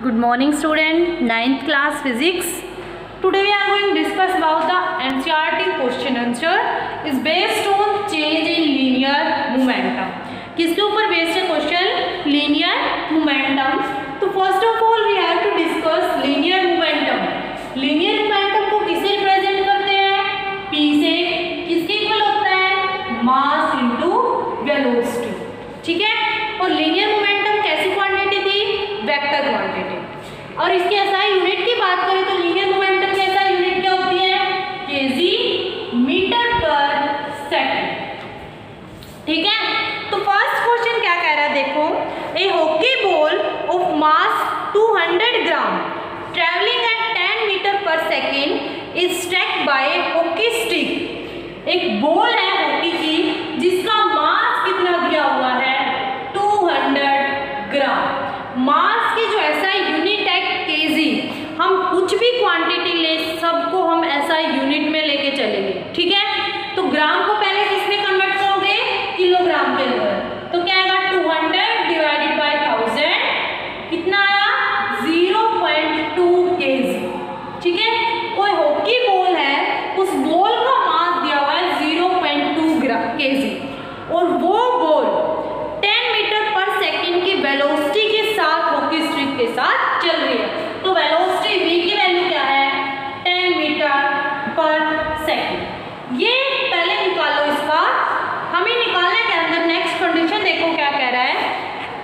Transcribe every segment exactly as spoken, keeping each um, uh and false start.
Good morning student, ninth class physics. Today we are going to discuss about the N C E R T question answer is based on change in linear momentum. किसके ऊपर based है question? linear momentum. तो first of all we have to discuss linear momentum. linear momentum को किससे represent करते हैं? P से. किसके इक्वल होता है? mass into velocity. ठीक है. और linear momentum कैसी क्वांटिटी थी? Vector quantity. और इसकी एसआई यूनिट की बात करें तो लीनियर मोमेंटम की एसआई यूनिट क्या होती है? Kg metre per second. ठीक है. तो फर्स्ट क्वेश्चन क्या कह रहा है देखो, a hockey ball of mass two hundred gram travelling at ten metre per second is struck by a hockey stick. एक बॉल है हॉकी की जिसका मास कितना दिया हुआ है? टू हंड्रेड ग्राम. मास की जो एसआई यूनिट है केजी. हम कुछ भी क्वांटिटी ले सबको हम एसआई यूनिट में लेके चलेंगे. ठीक है. तो ग्राम को पहले किसमें कन्वर्ट करोगे? किलोग्राम के अंदर. तो क्या आएगा? Two hundred divided by thousand कितना आया? Zero point two kg. ठीक है. कोई हॉकी बॉल है, उस बॉल का मास दिया हुआ है ज़ीरो पॉइंट टू केजी और वो ball ten metre per second की वेलोसिटी के साथ हॉकी स्टिक के साथ चल रही है. तो वेलोसिटी v की वैल्यू क्या है? Ten metre per second. ये पहले निकालो इसका. हमें निकालना के अंदर नेक्स्ट कंडीशन देखो क्या कह रहा है.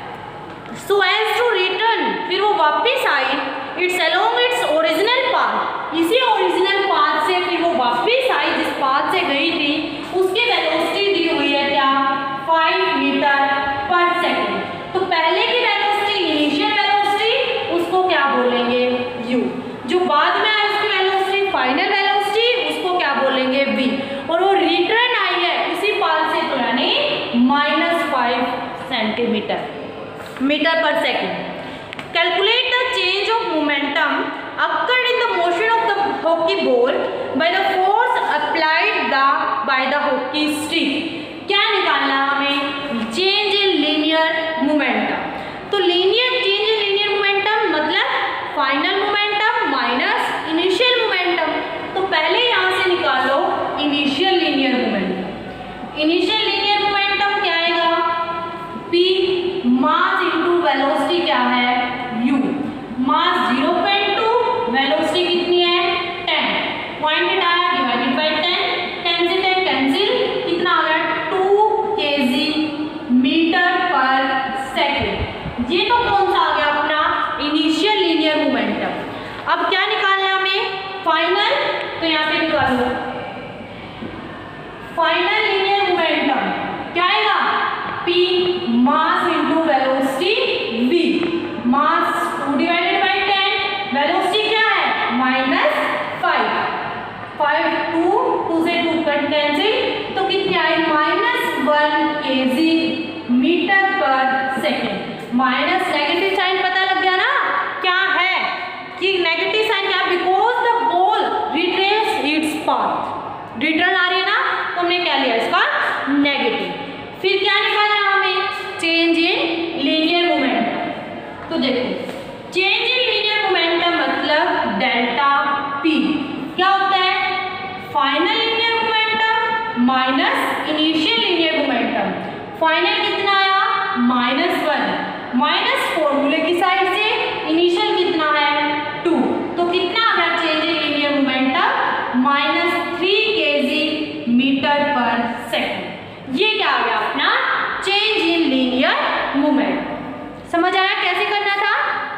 सो एज टू रिटर्न, फिर वो वापस आई its along its original path. इसी ओरिजिनल पाथ से फिर वो वापस आई जिस पाथ से गई थी. उसकी वेलोसिटी दी हुई है क्या? Five metre per second. तो पहले की वेलोसिटी इनिशियल वेलोसिटी, उसको क्या बोलेंगे? u. जो बाद में आई उसकी वेलोसिटी फाइनल वेलोसिटी, उसको क्या बोलेंगे? v. और वो रिटर्न आई है उसी पाथ से, तो यानी minus five centimetre metre per second. Calculate the change of momentum occurred in the motion of the hockey ball by the force applied the by the hockey stick. क्या निकालना हमें? Change in linear momentum. तो linear change in linear momentum मतलब final momentum minus initial momentum. तो पहले यहां से निकालो initial linear momentum. Initial linear momentum क्या आएगा? p मास इनटू वेलोसिटी क्या है? u. Mass zero point two, velocity कितनी है? टेन. पॉइंटेड आया डिवाइडेड बाय टेन. टेन से टेन कैंसिल, कितना आ गया? Two kg metre per second. ये तो कौन सा आ गया अपना? Initial linear momentum. अब क्या निकालना है हमें? फाइनल. तो यहाँ पे निकालो फाइनल लीनियर मोमेंटम क्या आएगा? p mass into velocity v. Mass two divided by ten, velocity क्या है? Minus five. Five two, two से टू कट कैंसिल, तो कितनी आई? Minus one kg metre per second. Minus negative sign पता लग गया ना क्या है? कि नेगेटिव साइन क्या? Because the ball retrace its path. Return आ रही है ना, तो हमने क्या लिया इसका? नेगेटिव. फिर क्या निकालना हमें? Change in linear momentum. तो देखो चेंज इन लीनियर मोमेंटम मतलब डेल्टा p. क्या होता है? Final linear momentum minus initial linear momentum. Final कितना आया? Minus one. माइनस फॉर्मूले की साइड से इनिशियल कितना है? टू. तो कितना आ गया change in linear momentum? Minus three kg metre per second. ये क्या आ गया अपना? Change in linear moment. समझ आया कैसे करना था?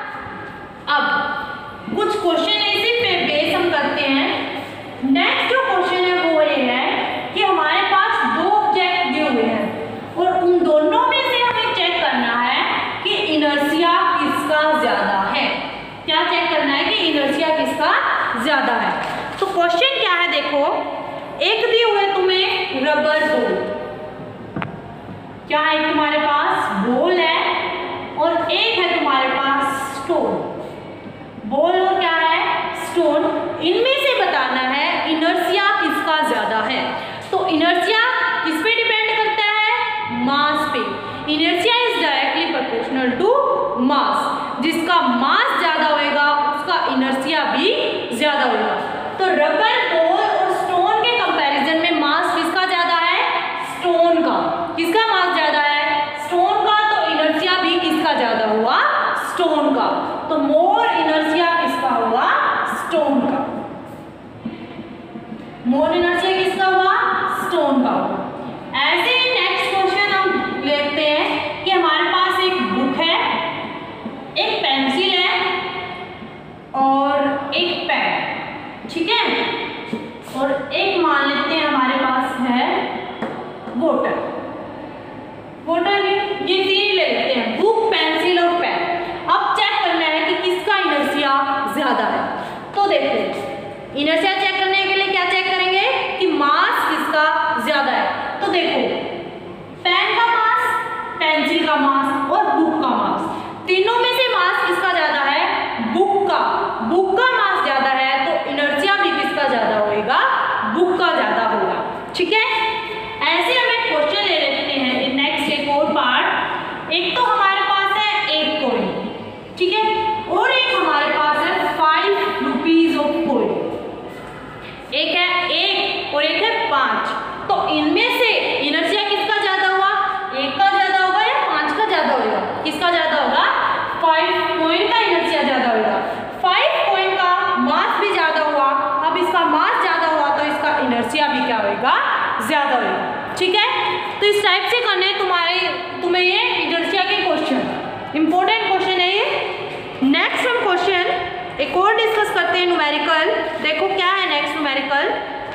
अब कुछ क्वेश्चन इसी पे बेस हम करते हैं. नेक्स्ट जो क्वेश्चन है वो ये है कि हमारे पास दो ऑब्जेक्ट दिए हुए हैं और उन दोनों में से हमें चेक करना है कि इनर्शिया किसका ज्यादा है. क्या चेक करना है? कि इनर्शिया किसका ज्यादा है. तो क्वेश्चन क्या है देखो, एक दिए हुए तुम्हें रबर बॉल. क्या है? तुम्हारे पास बॉल है और एक है तुम्हारे पास स्टोन. बॉल और क्या है? स्टोन. इनमें से बताना है इनर्शिया किसका ज्यादा है. तो इनर्शिया किस पे डिपेंड करता है? मास पे. Inertia is directly proportional to mass. जिसका मास ज्यादा इनर्शिया भी ज्यादा होगा। तो रबर बॉल और स्टोन के कंपैरिजन में मास किसका ज्यादा है? स्टोन का। किसका मास ज्यादा है? स्टोन का। तो इनर्शिया भी किसका ज्यादा हुआ? स्टोन का। तो मोर इनर्शिया किसका हुआ? स्टोन का। मोर इनर्शिया किसका हुआ? स्टोन का हुआ। ऐसे ही नेक्स्ट क्वेश्चन हम लेते हैं कि हमारे पास एक बुक है, एक पेंसिल है और एक पेन, ठीक है, और एक मान लेते हैं हमारे पास है वाटर। वाटर ये तीन ले लेते हैं, बुक, पेंसिल और पेन। अब चेक करना है कि किसका इनर्शिया ज्यादा है। तो देखो, इनर्शिया चेक करने के लिए क्या चेक करेंगे कि मास किसका ज्यादा है। तो देखो, पेन का मास, पेंसिल का मास और बुक का मास, तीनों में से मास किसका ज्यादा है? बुक का। बुक का मास ज्यादा है तो इनर्शिया भी किसका ज्यादा होगा? बुक का ज्यादा होगा, ठीक है। ऐसे हम एक क्वेश्चन ले लेते हैं, नेक्स्ट एक और पार्ट। एक तो हमारे पास है एक कॉइन, ठीक है, और एक हमारे पास है फाइव रुपीज ऑफ कॉइन। एक है एक और एक है पांच। तो इनमें से इनर्शिया किसका ज्यादा हुआ? एक का ज्यादा होगा या पांच का ज्यादा होगा? किसका ज्यादा होगा? फाइव कॉइन का इनर्शिया ज्यादा होगा। फाइव कॉइन का मास भी ज्यादा हुआ। अब इसका मास ज्यादा हुआ तो इसका इनर्शिया भी क्या होगा? ज्यादा होगा, ठीक है। तो इस टाइप से करने तुम्हारे तुम्हें ये इनर्शिया के क्वेश्चन, इंपॉर्टेंट क्वेश्चन है ये। नेक्स्ट हम क्वेश्चन एक और डिस्कस करते हैं, न्यूमेरिकल। देखो क्या है नेक्स्ट न्यूमेरिकल,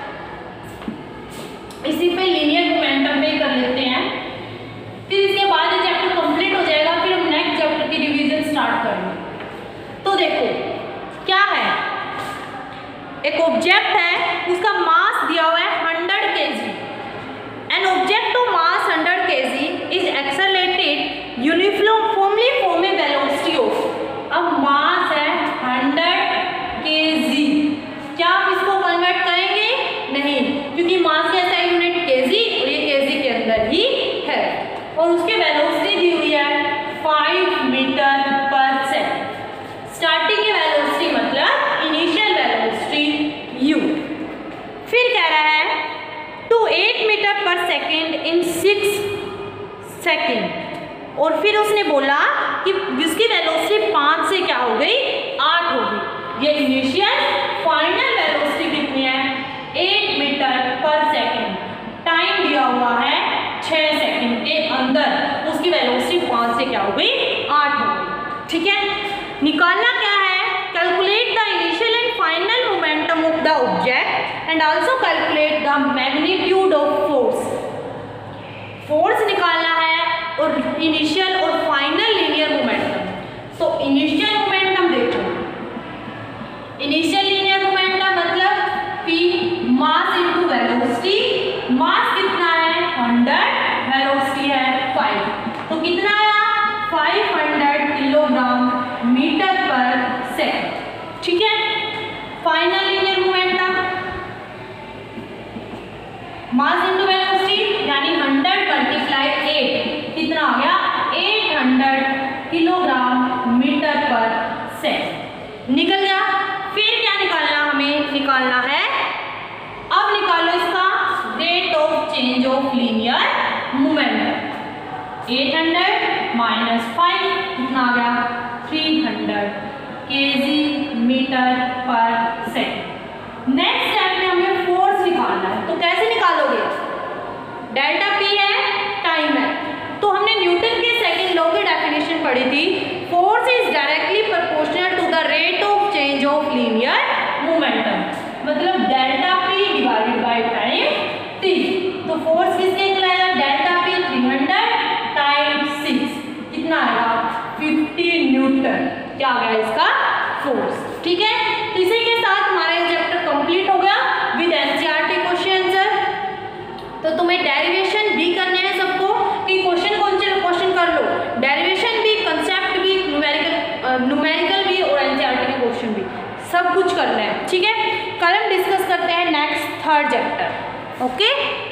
इसी पे लीनियर मोमेंटम पे कर लेते हैं, फिर इसके बाद ये चैप्टर कंप्लीट हो जाएगा, फिर हम नेक्स्ट चैप्टर की रिवीजन स्टार्ट करेंगे। तो देखो क्या है, एक ऑब्जेक्ट है, उसका मास दिया हुआ है hundred kg. An object of mass hundred kg is accelerated uniformly form a velocity of. अब मास है हंड्रेड केजी, क्या आप इसको कन्वर्ट करेंगे? नहीं, क्योंकि मास कैसा है? यूनिट केजी, और ये केजी के अंदर ही है, और उसके वेलोसिटी दी हुई है five metre per second. Starting की वेलोसिटी मतलब इनिशियल वेलोसिटी यू। फिर कह रहा है to eight metre per second in six second, और फिर उसने बोला कि जिसकी वेलोसिटी पाँच से क्या हो गई? आठ हो गई। ये इनिशियल, फाइनल वेलोसिटी कितनी है? Eight metre per second. Time दिया हुआ है छः सेकेंड के अंदर, उसकी वेलोसिटी पाँच से क्या हो गई? आठ हो गई, ठीक है। निकालना क्या है? Calculate the initial and final momentum of the object and also calculate the magnitude of force. Force निकालना है और इनिशियल और फाइनल लीनियर मोमेंटम। तो इनिशियल मोमेंटम देखो, इनिशियल लीनियर मोमेंटम मतलब P mass into velocity. Mass कितना है? Hundred, velocity है फाइव, तो कितना आया? Five hundred kilogram metre per second, ठीक है। Final linear momentum mass into velocity यानी हंड्रेड मल्टीप्लाई एट, कितना आ गया? Eight hundred kilogram metre per second. निकल गया। फिर क्या निकालना? हमें निकालना है, अब निकालो इसका rate of change of linear momentum. Eight hundred minus five कितना आ गया? Three hundred kg metre per second. Next step में हमें फोर्स निकालना है, तो कैसे निकालोगे? डेल्टा पी है, टाइम है, तो हमने न्यूटन के सेकंड लॉ की डेफिनेशन पढ़ी थी, force is directly proportional to the rate of change of linear momentum, मतलब delta P divided by time T. तो फोर्स किसके कहलाएगा? Delta P three hundred time six, कितना आएगा? Fifty newton. क्या आ गया इसका? फोर्स, ठीक है। तो इसी के साथ हमारा ये चैप्टर कंप्लीट हो गया विद एनसीईआरटी क्वेश्चन आंसर। तो तुम्हें डेरिवेशन भी करने हैं सबको, कि क्वेश्चन कौन से क्वेश्चन कर लो, डेरिवेशन भी, कंसेप्ट भी, न्यूमेरिकल न्यूमेरिकल भी और एनसीईआरटी के क्वेश्चन भी, सब कुछ करना है, ठीक है। कल हम डिस्कस करते हैं नेक्स्ट थर्ड चैप्टर, ओके।